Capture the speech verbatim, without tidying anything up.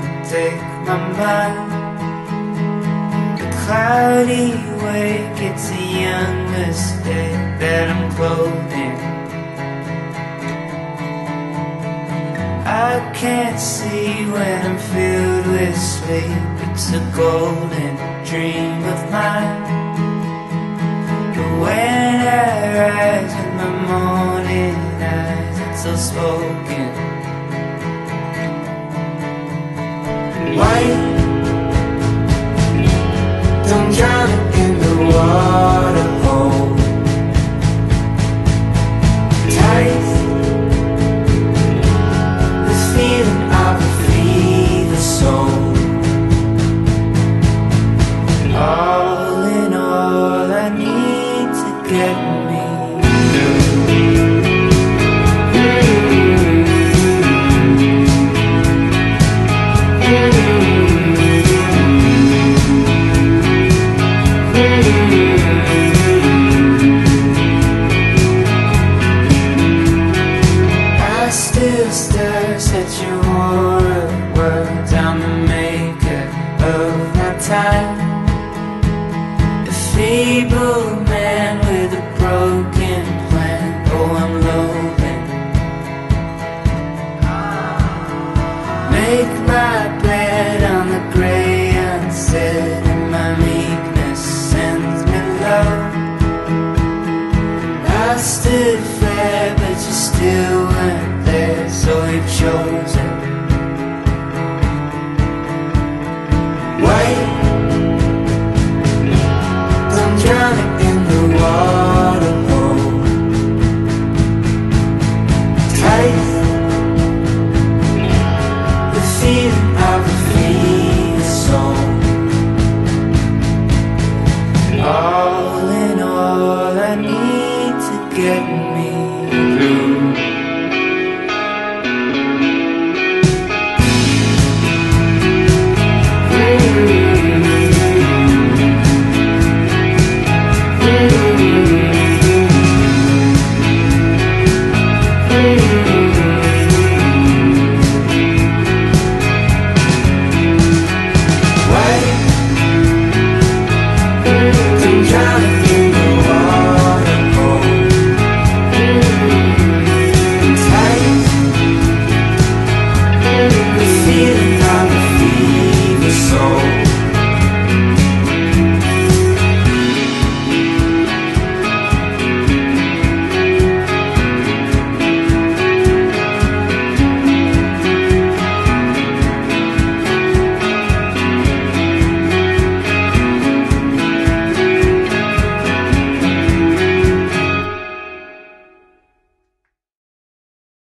take my mind. The cloudy wake, it's a young mistake that I'm clothing. I can't see when I'm filled with sleep. It's a golden dream of mine. But when I rise with my morning eyes, it's all spoken. White, don't drown it in the water hole. Tight, the feeling of a fever soul. All in all, I need to get me such a horror world. I'm the maker of my time.